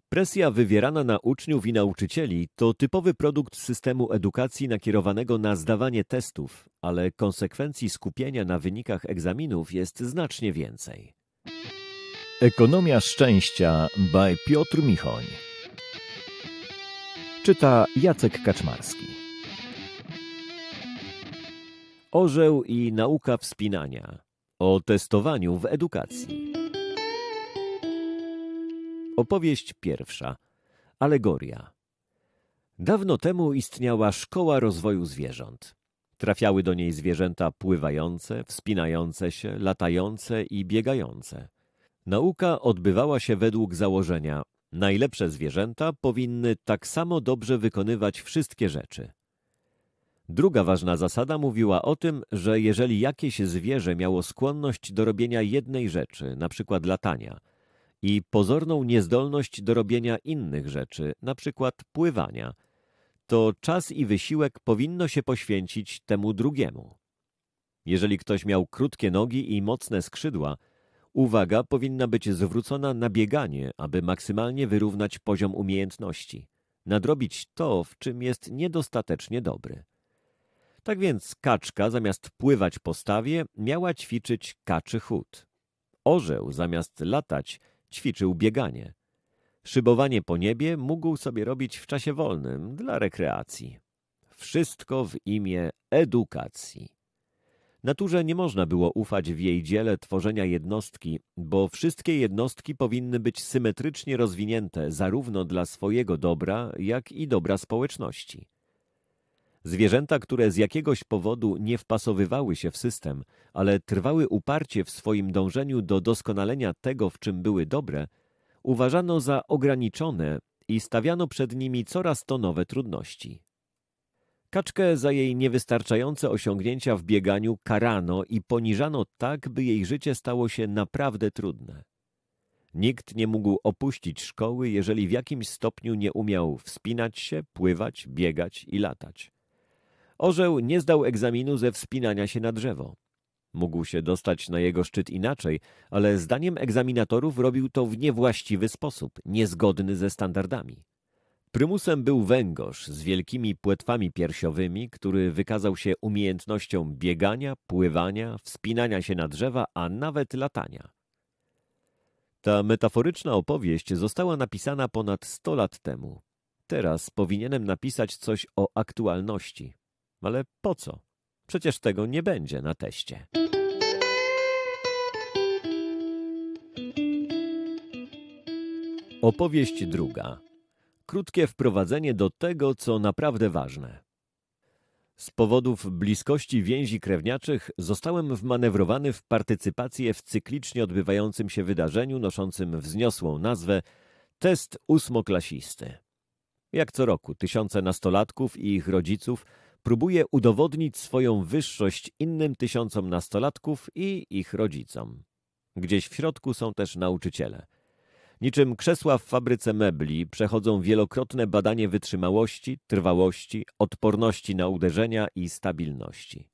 Presja wywierana na uczniów i nauczycieli to typowy produkt systemu edukacji nakierowanego na zdawanie testów, ale konsekwencji skupienia na wynikach egzaminów jest znacznie więcej. Ekonomia szczęścia by Piotr Michoń. Czyta Jacek Kaczmarski. Orzeł i nauka wspinania. O testowaniu w edukacji. Opowieść pierwsza. Alegoria. Dawno temu istniała szkoła rozwoju zwierząt. Trafiały do niej zwierzęta pływające, wspinające się, latające i biegające. Nauka odbywała się według założenia: najlepsze zwierzęta powinny tak samo dobrze wykonywać wszystkie rzeczy. Druga ważna zasada mówiła o tym, że jeżeli jakieś zwierzę miało skłonność do robienia jednej rzeczy, na przykład latania, i pozorną niezdolność do robienia innych rzeczy, na przykład pływania, to czas i wysiłek powinno się poświęcić temu drugiemu. Jeżeli ktoś miał krótkie nogi i mocne skrzydła, uwaga powinna być zwrócona na bieganie, aby maksymalnie wyrównać poziom umiejętności, nadrobić to, w czym jest niedostatecznie dobry. Tak więc kaczka zamiast pływać po stawie miała ćwiczyć kaczy chód. Orzeł zamiast latać ćwiczył bieganie. Szybowanie po niebie mógł sobie robić w czasie wolnym dla rekreacji. Wszystko w imię edukacji. Naturze nie można było ufać w jej dziele tworzenia jednostki, bo wszystkie jednostki powinny być symetrycznie rozwinięte zarówno dla swojego dobra, jak i dobra społeczności. Zwierzęta, które z jakiegoś powodu nie wpasowywały się w system, ale trwały uparcie w swoim dążeniu do doskonalenia tego, w czym były dobre, uważano za ograniczone i stawiano przed nimi coraz to nowe trudności. Kaczkę za jej niewystarczające osiągnięcia w bieganiu karano i poniżano tak, by jej życie stało się naprawdę trudne. Nikt nie mógł opuścić szkoły, jeżeli w jakimś stopniu nie umiał wspinać się, pływać, biegać i latać. Orzeł nie zdał egzaminu ze wspinania się na drzewo. Mógł się dostać na jego szczyt inaczej, ale zdaniem egzaminatorów robił to w niewłaściwy sposób, niezgodny ze standardami. Prymusem był węgorz z wielkimi płetwami piersiowymi, który wykazał się umiejętnością biegania, pływania, wspinania się na drzewa, a nawet latania. Ta metaforyczna opowieść została napisana ponad 100 lat temu. Teraz powinienem napisać coś o aktualności. Ale po co? Przecież tego nie będzie na teście. Opowieść druga. Krótkie wprowadzenie do tego, co naprawdę ważne. Z powodów bliskości więzi krewniaczych zostałem wmanewrowany w partycypację w cyklicznie odbywającym się wydarzeniu noszącym wzniosłą nazwę Test ósmoklasisty. Jak co roku tysiące nastolatków i ich rodziców próbuje udowodnić swoją wyższość innym tysiącom nastolatków i ich rodzicom. Gdzieś w środku są też nauczyciele. Niczym krzesła w fabryce mebli przechodzą wielokrotne badanie wytrzymałości, trwałości, odporności na uderzenia i stabilności.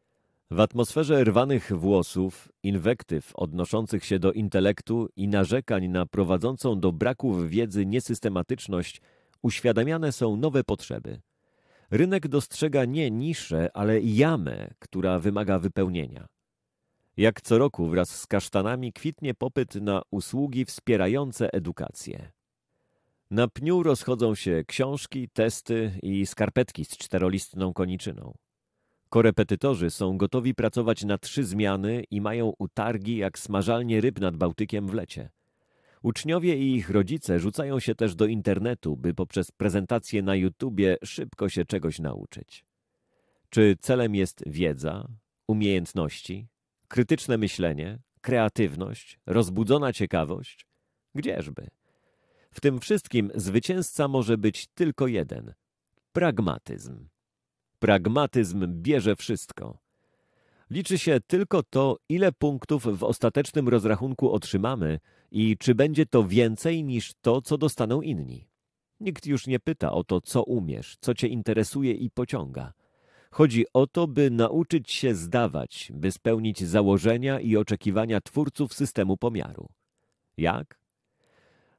W atmosferze rwanych włosów, inwektyw odnoszących się do intelektu i narzekań na prowadzącą do braków wiedzy niesystematyczność uświadamiane są nowe potrzeby. Rynek dostrzega nie niszę, ale jamę, która wymaga wypełnienia. Jak co roku wraz z kasztanami kwitnie popyt na usługi wspierające edukację. Na pniu rozchodzą się książki, testy i skarpetki z 4-listną koniczyną. Korepetytorzy są gotowi pracować na 3 zmiany i mają utargi jak smażalnie ryb nad Bałtykiem w lecie. Uczniowie i ich rodzice rzucają się też do internetu, by poprzez prezentacje na YouTubie szybko się czegoś nauczyć. Czy celem jest wiedza, umiejętności, krytyczne myślenie, kreatywność, rozbudzona ciekawość? Gdzieżby? W tym wszystkim zwycięzca może być tylko jeden – pragmatyzm. Pragmatyzm bierze wszystko. Liczy się tylko to, ile punktów w ostatecznym rozrachunku otrzymamy i czy będzie to więcej niż to, co dostaną inni. Nikt już nie pyta o to, co umiesz, co cię interesuje i pociąga. Chodzi o to, by nauczyć się zdawać, by spełnić założenia i oczekiwania twórców systemu pomiaru. Jak?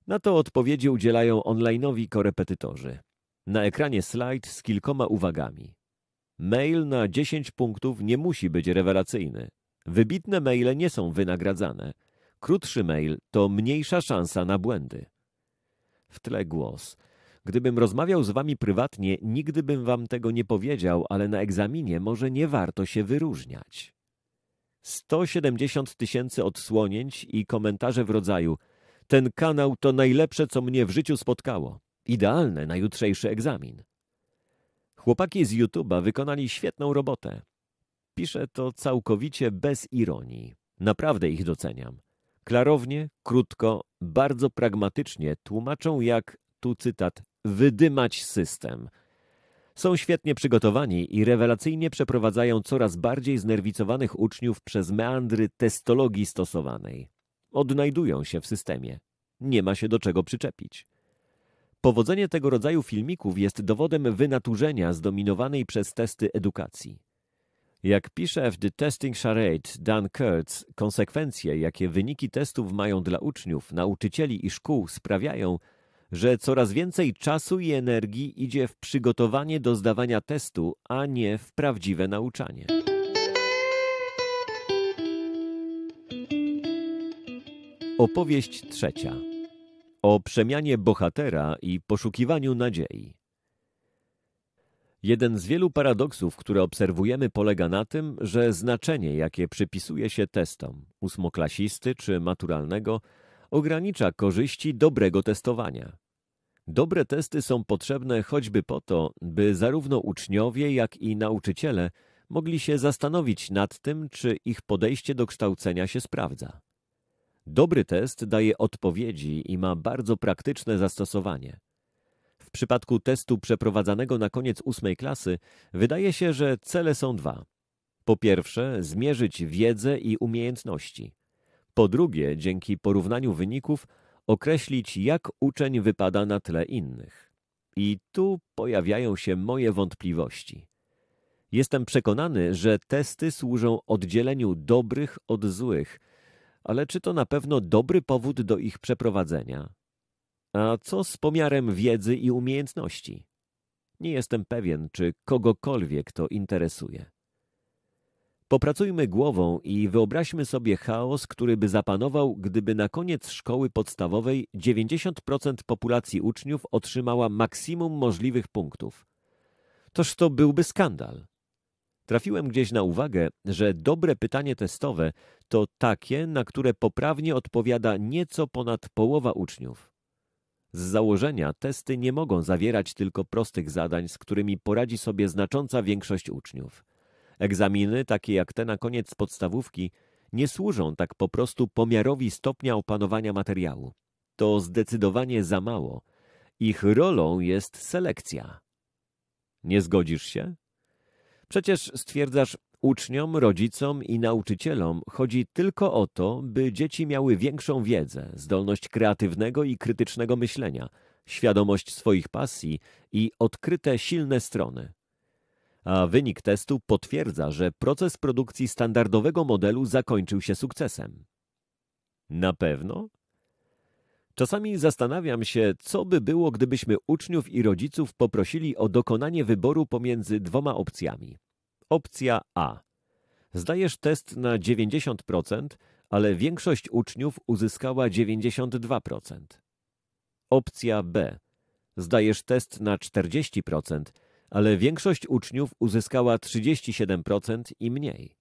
Na to odpowiedzi udzielają online'owi korepetytorzy. Na ekranie slajd z kilkoma uwagami. Mail na 10 punktów nie musi być rewelacyjny. Wybitne maile nie są wynagradzane. Krótszy mail to mniejsza szansa na błędy. W tle głos. Gdybym rozmawiał z wami prywatnie, nigdy bym wam tego nie powiedział, ale na egzaminie może nie warto się wyróżniać. 170 000 odsłonięć i komentarze w rodzaju: ten kanał to najlepsze, co mnie w życiu spotkało. Idealne na jutrzejszy egzamin. Chłopaki z YouTube'a wykonali świetną robotę. Piszę to całkowicie bez ironii. Naprawdę ich doceniam. Klarownie, krótko, bardzo pragmatycznie tłumaczą, jak, tu cytat, wydymać system. Są świetnie przygotowani i rewelacyjnie przeprowadzają coraz bardziej znerwicowanych uczniów przez meandry testologii stosowanej. Odnajdują się w systemie. Nie ma się do czego przyczepić. Powodzenie tego rodzaju filmików jest dowodem wynaturzenia zdominowanej przez testy edukacji. Jak pisze w The Testing Charade Dan Kurtz, konsekwencje, jakie wyniki testów mają dla uczniów, nauczycieli i szkół, sprawiają, że coraz więcej czasu i energii idzie w przygotowanie do zdawania testu, a nie w prawdziwe nauczanie. Opowieść trzecia. O przemianie bohatera i poszukiwaniu nadziei. Jeden z wielu paradoksów, które obserwujemy, polega na tym, że znaczenie, jakie przypisuje się testom, ósmoklasisty czy maturalnego, ogranicza korzyści dobrego testowania. Dobre testy są potrzebne choćby po to, by zarówno uczniowie, jak i nauczyciele mogli się zastanowić nad tym, czy ich podejście do kształcenia się sprawdza. Dobry test daje odpowiedzi i ma bardzo praktyczne zastosowanie. W przypadku testu przeprowadzanego na koniec 8. klasy wydaje się, że cele są dwa. Po pierwsze, zmierzyć wiedzę i umiejętności. Po drugie, dzięki porównaniu wyników, określić, jak uczeń wypada na tle innych. I tu pojawiają się moje wątpliwości. Jestem przekonany, że testy służą oddzieleniu dobrych od złych, ale czy to na pewno dobry powód do ich przeprowadzenia? A co z pomiarem wiedzy i umiejętności? Nie jestem pewien, czy kogokolwiek to interesuje. Popracujmy głową i wyobraźmy sobie chaos, który by zapanował, gdyby na koniec szkoły podstawowej 90% populacji uczniów otrzymała maksimum możliwych punktów. Toż to byłby skandal. Trafiłem gdzieś na uwagę, że dobre pytanie testowe to takie, na które poprawnie odpowiada nieco ponad połowa uczniów. Z założenia testy nie mogą zawierać tylko prostych zadań, z którymi poradzi sobie znacząca większość uczniów. Egzaminy, takie jak te na koniec podstawówki, nie służą tak po prostu pomiarowi stopnia opanowania materiału. To zdecydowanie za mało. Ich rolą jest selekcja. Nie zgodzisz się? Przecież stwierdzasz, uczniom, rodzicom i nauczycielom chodzi tylko o to, by dzieci miały większą wiedzę, zdolność kreatywnego i krytycznego myślenia, świadomość swoich pasji i odkryte silne strony. A wynik testu potwierdza, że proces produkcji standardowego modelu zakończył się sukcesem. Na pewno? Czasami zastanawiam się, co by było, gdybyśmy uczniów i rodziców poprosili o dokonanie wyboru pomiędzy dwoma opcjami. Opcja A. Zdajesz test na 90%, ale większość uczniów uzyskała 92%. Opcja B. Zdajesz test na 40%, ale większość uczniów uzyskała 37% i mniej.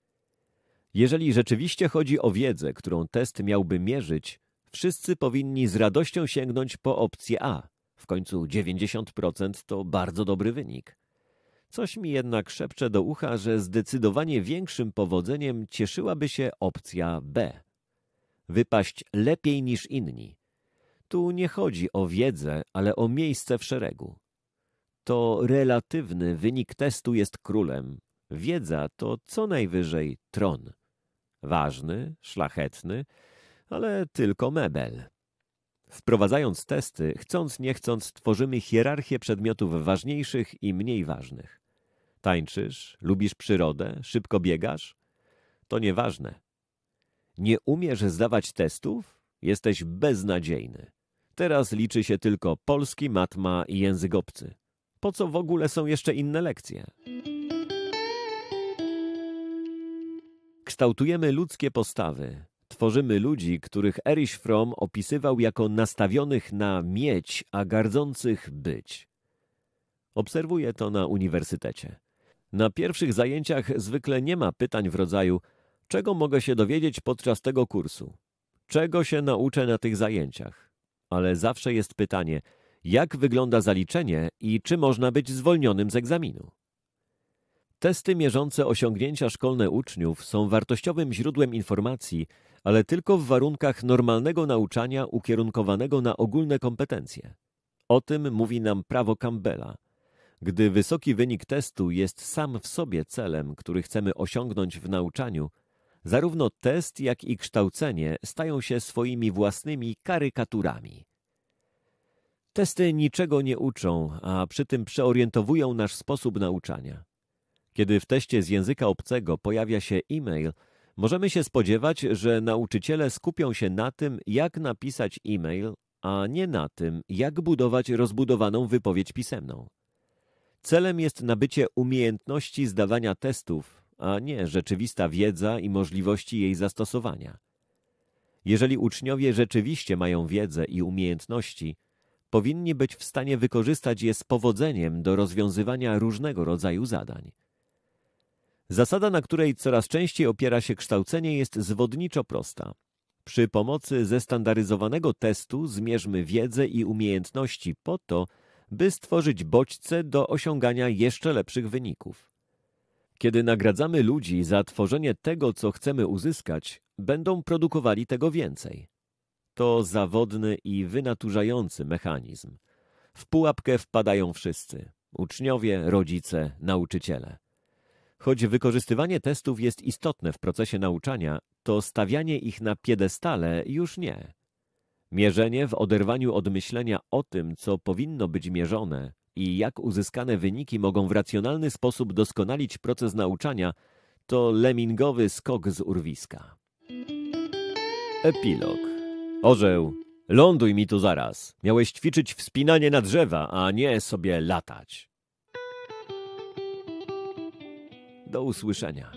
Jeżeli rzeczywiście chodzi o wiedzę, którą test miałby mierzyć, wszyscy powinni z radością sięgnąć po opcję A. W końcu 90% to bardzo dobry wynik. Coś mi jednak szepcze do ucha, że zdecydowanie większym powodzeniem cieszyłaby się opcja B. Wypaść lepiej niż inni. Tu nie chodzi o wiedzę, ale o miejsce w szeregu. To relatywny wynik testu jest królem. Wiedza to co najwyżej tron. Ważny, szlachetny, ale tylko mebel. Wprowadzając testy, chcąc nie chcąc, tworzymy hierarchię przedmiotów ważniejszych i mniej ważnych. Tańczysz, lubisz przyrodę, szybko biegasz? To nieważne. Nie umiesz zdawać testów? Jesteś beznadziejny. Teraz liczy się tylko polski, matma i język obcy. Po co w ogóle są jeszcze inne lekcje? Kształtujemy ludzkie postawy. Tworzymy ludzi, których Erich Fromm opisywał jako nastawionych na mieć, a gardzących być. Obserwuję to na uniwersytecie. Na pierwszych zajęciach zwykle nie ma pytań w rodzaju: czego mogę się dowiedzieć podczas tego kursu? Czego się nauczę na tych zajęciach? Ale zawsze jest pytanie: jak wygląda zaliczenie i czy można być zwolnionym z egzaminu? Testy mierzące osiągnięcia szkolne uczniów są wartościowym źródłem informacji, ale tylko w warunkach normalnego nauczania ukierunkowanego na ogólne kompetencje. O tym mówi nam prawo Campbella. Gdy wysoki wynik testu jest sam w sobie celem, który chcemy osiągnąć w nauczaniu, zarówno test, jak i kształcenie stają się swoimi własnymi karykaturami. Testy niczego nie uczą, a przy tym przeorientowują nasz sposób nauczania. Kiedy w teście z języka obcego pojawia się e-mail, możemy się spodziewać, że nauczyciele skupią się na tym, jak napisać e-mail, a nie na tym, jak budować rozbudowaną wypowiedź pisemną. Celem jest nabycie umiejętności zdawania testów, a nie rzeczywista wiedza i możliwości jej zastosowania. Jeżeli uczniowie rzeczywiście mają wiedzę i umiejętności, powinni być w stanie wykorzystać je z powodzeniem do rozwiązywania różnego rodzaju zadań. Zasada, na której coraz częściej opiera się kształcenie, jest zwodniczo prosta. Przy pomocy zestandaryzowanego testu zmierzmy wiedzę i umiejętności po to, by stworzyć bodźce do osiągania jeszcze lepszych wyników. Kiedy nagradzamy ludzi za tworzenie tego, co chcemy uzyskać, będą produkowali tego więcej. To zawodny i wynaturzający mechanizm. W pułapkę wpadają wszyscy – uczniowie, rodzice, nauczyciele. Choć wykorzystywanie testów jest istotne w procesie nauczania, to stawianie ich na piedestale już nie. Mierzenie w oderwaniu od myślenia o tym, co powinno być mierzone i jak uzyskane wyniki mogą w racjonalny sposób doskonalić proces nauczania, to lemingowy skok z urwiska. Epilog. Orzeł, ląduj mi tu zaraz. Miałeś ćwiczyć wspinanie na drzewa, a nie sobie latać. Do usłyszenia.